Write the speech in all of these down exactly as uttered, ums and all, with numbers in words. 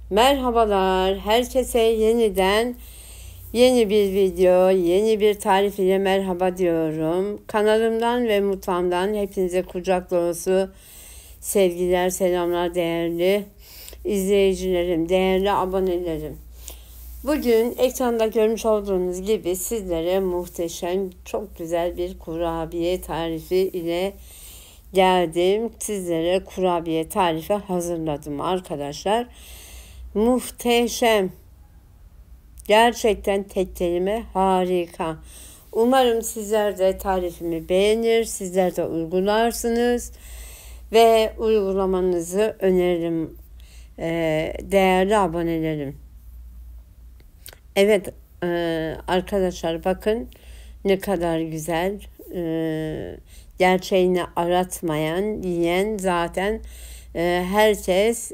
Merhabalar, herkese yeniden yeni bir video, yeni bir tarif ile merhaba diyorum. Kanalımdan ve mutfağımdan hepinize kucak dolusu sevgiler, selamlar değerli izleyicilerim, değerli abonelerim. Bugün ekranda görmüş olduğunuz gibi sizlere muhteşem, çok güzel bir kurabiye tarifi ile geldim. Sizlere kurabiye tarifi hazırladım arkadaşlar. Muhteşem. Gerçekten tek kelime harika. Umarım sizler de tarifimi beğenir, sizler de uygularsınız ve uygulamanızı öneririm değerli abonelerim. Evet arkadaşlar, bakın ne kadar güzel. Gerçeğini aratmayan, yiyen zaten herkes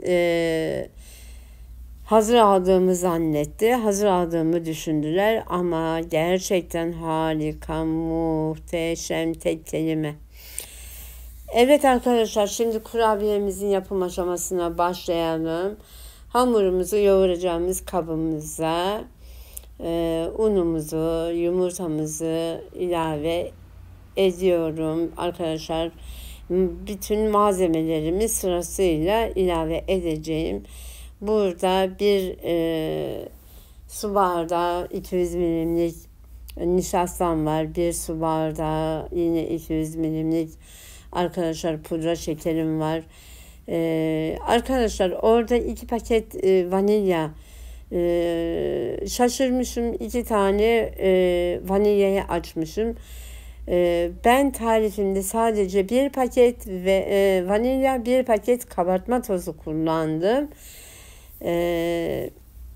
hazır aldığımı zannetti. Hazır aldığımı düşündüler ama gerçekten harika, muhteşem, tek kelime. Evet arkadaşlar, şimdi kurabiyemizin yapım aşamasına başlayalım. Hamurumuzu yoğuracağımız kabımıza e, unumuzu, yumurtamızı ilave ediyorum arkadaşlar. Bütün malzemelerimi sırasıyla ilave edeceğim. Burada bir e, su bardağı iki yüz milimlik nişastam var. Bir su bardağı yine iki yüz milimlik arkadaşlar pudra şekerim var. E, arkadaşlar orada iki paket e, vanilya e, şaşırmışım. iki tane e, vanilyayı açmışım. E, ben tarifimde sadece bir paket ve e, vanilya, bir paket kabartma tozu kullandım. Ee,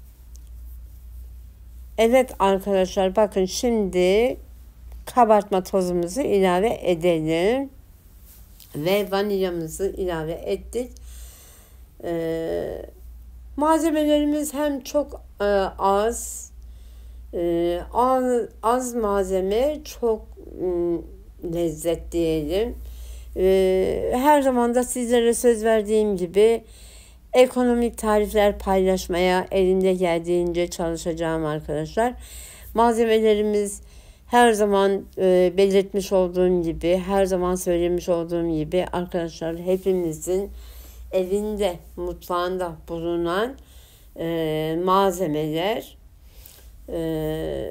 evet arkadaşlar, bakın şimdi kabartma tozumuzu ilave edelim ve vanilyamızı ilave ettik. Ee, malzemelerimiz hem çok e, az e, az, az malzeme, çok e, lezzet diyelim. E, her zaman da sizlere söz verdiğim gibi ekonomik tarifler paylaşmaya elimde geldiğince çalışacağım arkadaşlar. Malzemelerimiz her zaman e, belirtmiş olduğum gibi, her zaman söylemiş olduğum gibi arkadaşlar, hepimizin evinde, mutfağında bulunan e, malzemeler. E,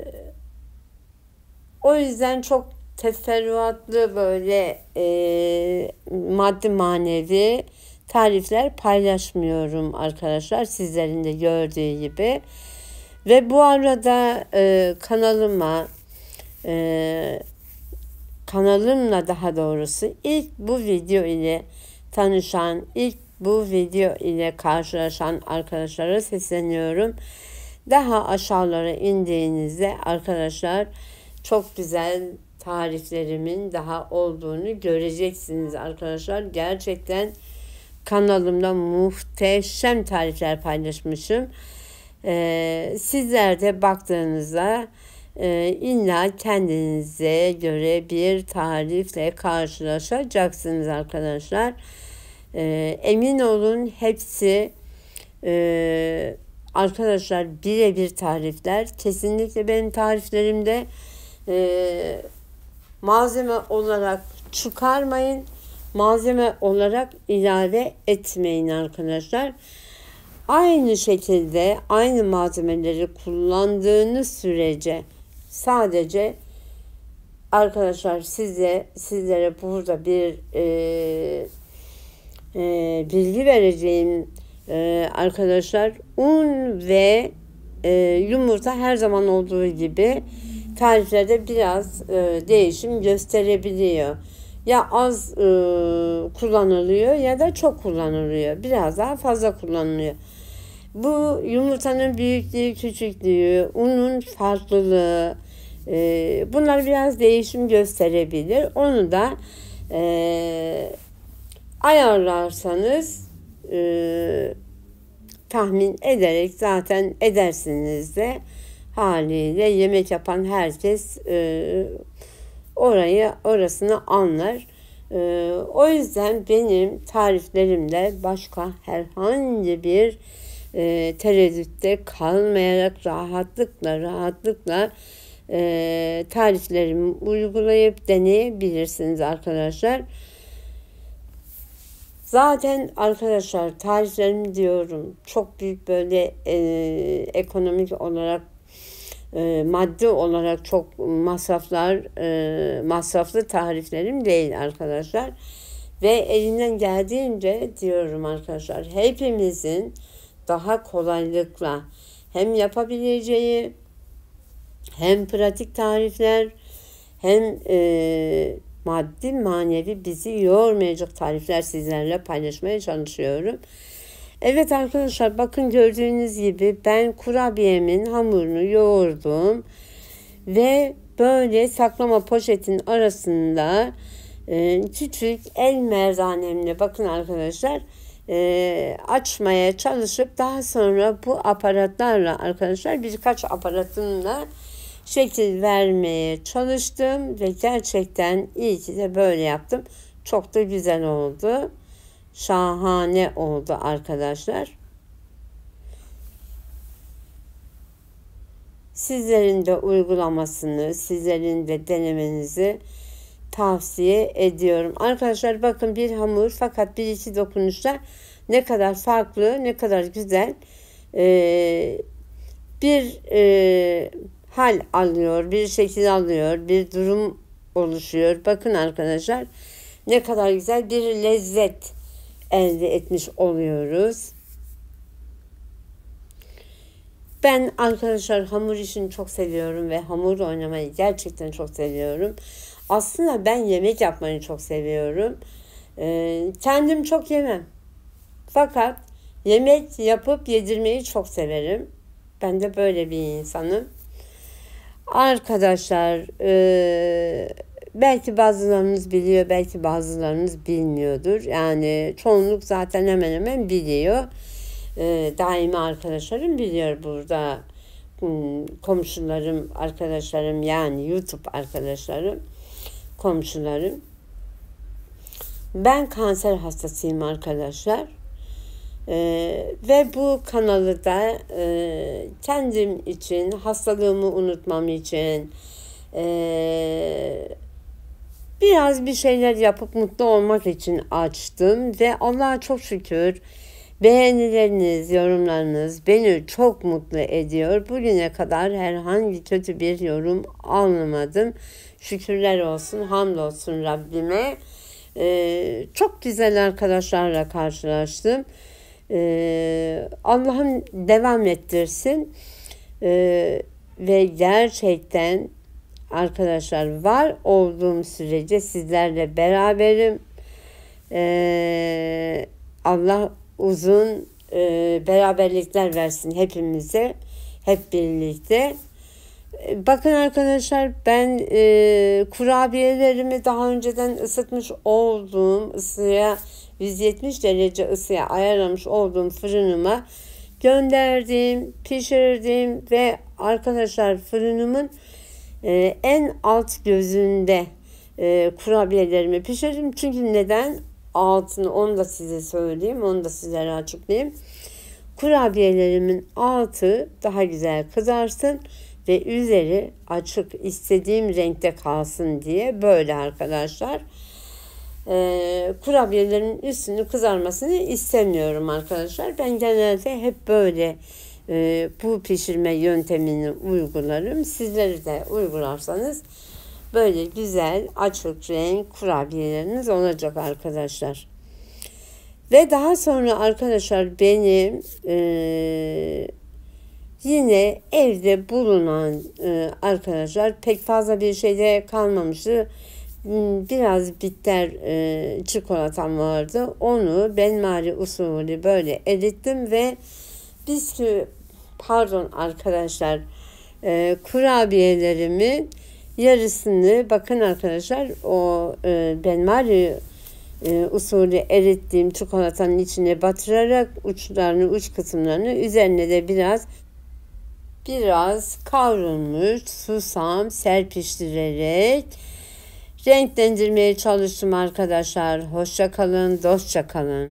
o yüzden çok teferruatlı böyle e, maddi manevi tarifler paylaşmıyorum arkadaşlar, sizlerin de gördüğü gibi. Ve bu arada e, kanalıma e, kanalımla daha doğrusu ilk bu video ile tanışan, ilk bu video ile karşılaşan arkadaşlara sesleniyorum. Daha aşağılara indiğinizde arkadaşlar çok güzel tariflerimin daha olduğunu göreceksiniz arkadaşlar. Gerçekten kanalımda muhteşem tarifler paylaşmışım. Ee, sizler de baktığınızda e, illa kendinize göre bir tarifle karşılaşacaksınız arkadaşlar. Ee, emin olun hepsi e, arkadaşlar birebir tarifler. Kesinlikle benim tariflerimde e, malzeme olarak çıkarmayın. Malzeme olarak ilave etmeyin arkadaşlar. Aynı şekilde aynı malzemeleri kullandığınız sürece sadece arkadaşlar size sizlere burada bir e, e, bilgi vereceğim e, arkadaşlar. Un ve e, yumurta her zaman olduğu gibi tariflerde biraz e, değişim gösterebiliyor. Ya az e, kullanılıyor ya da çok kullanılıyor. Biraz daha fazla kullanılıyor. Bu yumurtanın büyüklüğü, küçüklüğü, unun farklılığı, e, bunlar biraz değişim gösterebilir. Onu da e, ayarlarsanız e, tahmin ederek zaten edersiniz de, haliyle yemek yapan herkes e, orayı orasını anlar. Ee, o yüzden benim tariflerimde başka herhangi bir e, tereddütte kalmayarak rahatlıkla rahatlıkla e, tariflerimi uygulayıp deneyebilirsiniz arkadaşlar. Zaten arkadaşlar tariflerim diyorum çok büyük böyle e, ekonomik olarak e, maddi olarak çok masraflar e, masraflı tariflerim değil arkadaşlar. Ve elinden geldiğince diyorum arkadaşlar hepimizin daha kolaylıkla hem yapabileceği hem pratik tarifler hem e, maddi manevi bizi yormayacak tarifler sizlerle paylaşmaya çalışıyorum. Evet arkadaşlar bakın gördüğünüz gibi ben kurabiyemin hamurunu yoğurdum ve böyle saklama poşetin arasında e, küçük el merdanemle bakın arkadaşlar e, açmaya çalışıp daha sonra bu aparatlarla arkadaşlar birkaç aparatımla şekil vermeye çalıştım ve gerçekten iyi ki de böyle yaptım. Çok da güzel oldu. Şahane oldu arkadaşlar. Sizlerin de uygulamasını, sizlerin de denemenizi tavsiye ediyorum. Arkadaşlar bakın bir hamur fakat bir iki dokunuşta ne kadar farklı, ne kadar güzel ee, bir e, hal alıyor, bir şekil alıyor, bir durum oluşuyor. Bakın arkadaşlar ne kadar güzel bir lezzet elde etmiş oluyoruz. Ben arkadaşlar hamur işini çok seviyorum ve hamur oynamayı gerçekten çok seviyorum. Aslında ben yemek yapmayı çok seviyorum. Ee, kendim çok yemem. Fakat yemek yapıp yedirmeyi çok severim. Ben de böyle bir insanım. Arkadaşlar e, belki bazılarınız biliyor, belki bazılarınız bilmiyordur. Yani çoğunluk zaten hemen hemen biliyor. E, daimi arkadaşlarım biliyor burada. Hmm, komşularım, arkadaşlarım yani YouTube arkadaşlarım, komşularım. Ben kanser hastasıyım arkadaşlar. Ee, ve bu kanalı da e, kendim için, hastalığımı unutmam için, e, biraz bir şeyler yapıp mutlu olmak için açtım ve Allah'a çok şükür beğenileriniz, yorumlarınız beni çok mutlu ediyor. Bugüne kadar herhangi kötü bir yorum almadım. Şükürler olsun, hamdolsun Rabbime. Ee, çok güzel arkadaşlarla karşılaştım. Ee, Allah'ım devam ettirsin ee, ve gerçekten arkadaşlar var olduğum sürece sizlerle beraberim. Ee, Allah uzun e, beraberlikler versin hepimize, hep birlikte. Bakın arkadaşlar ben e, kurabiyelerimi daha önceden ısıtmış olduğum ısıya yüz yetmiş derece ısıya ayarlamış olduğum fırınıma gönderdim, pişirdim ve arkadaşlar fırınımın e, en alt gözünde e, kurabiyelerimi pişirdim. Çünkü neden? Altını onu da size söyleyeyim, onu da sizlere açıklayayım. Kurabiyelerimin altı daha güzel kızarsın ve üzeri açık istediğim renkte kalsın diye böyle arkadaşlar. Ee, kurabiyelerin üstünü kızarmasını istemiyorum arkadaşlar. Ben genelde hep böyle e, bu pişirme yöntemini uygularım. Sizleri de uygularsanız böyle güzel açık renk kurabiyeleriniz olacak arkadaşlar. Ve daha sonra arkadaşlar benim e, yine evde bulunan e, arkadaşlar pek fazla bir şeyde kalmamıştı. Biraz bitter e, çikolatam vardı. Onu benmari usulü böyle erittim ve bisküvi pardon arkadaşlar e, kurabiyelerimin yarısını bakın arkadaşlar o e, benmari e, usulü erittiğim çikolatanın içine batırarak uçlarını uç kısımlarını üzerine de biraz biraz kavrulmuş susam serpiştirerek renklendirmeye çalıştım arkadaşlar. Hoşça kalın, dostça kalın.